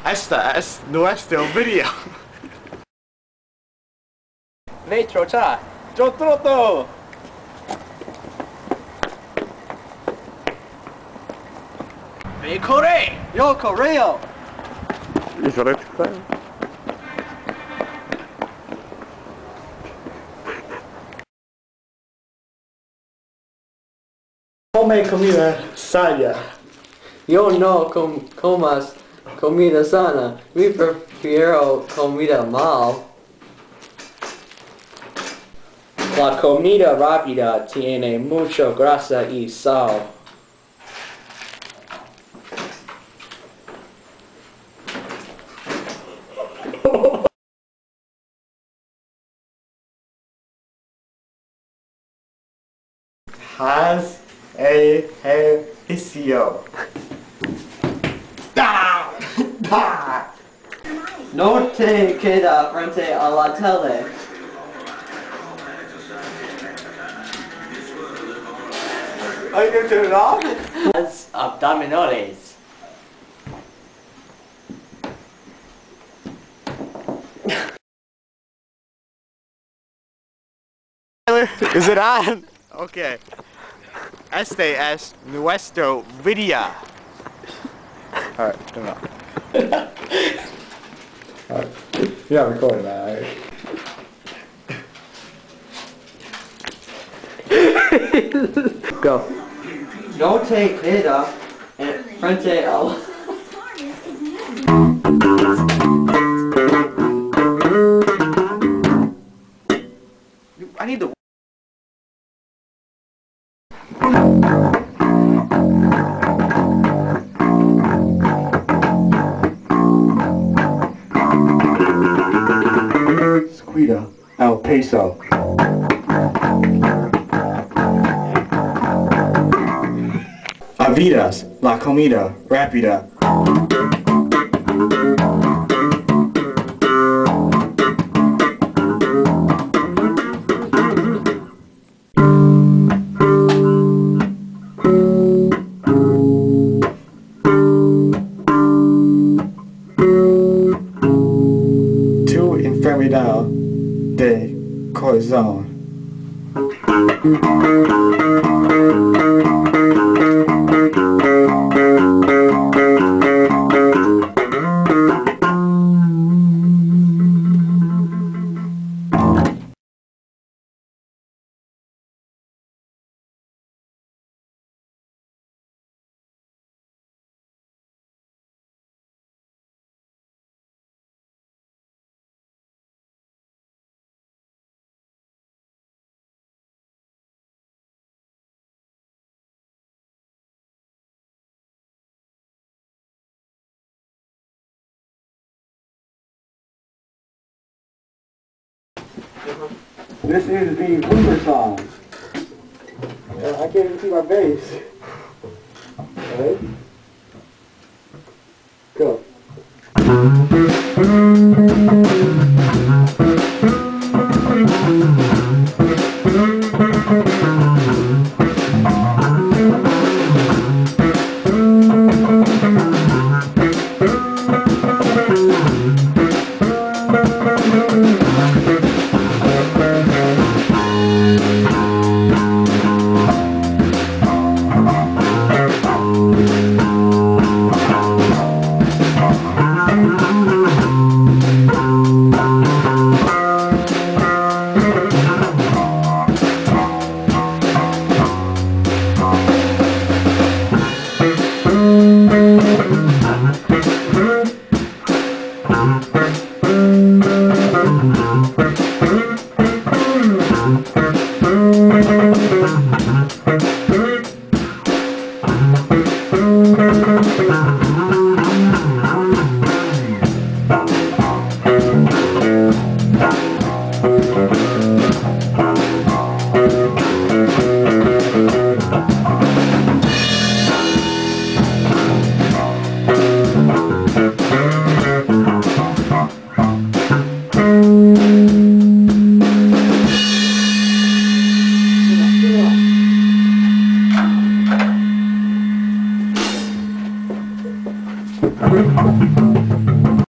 Esta es nuestro video. Vetro ta, yo troto. Ve corre, yo correo. Come comida sana. Yo no comas comida sana, mi prefiero comida mal. La comida rápida tiene mucha grasa y sal. Has a ejercicio. No te queda frente a la tele. Are you going to turn it off? Haz abdominales. Is it on? Okay. Este es nuestro video. Alright, turn it off. Alright. You're not recording that, are you? Go. No te queda frente a la... I need the... Squida al peso. Avidas, la comida rápida. Tu enfermedad de corazón. This is the Boomer song. I can't even see my bass. Alright? Go. Thank you.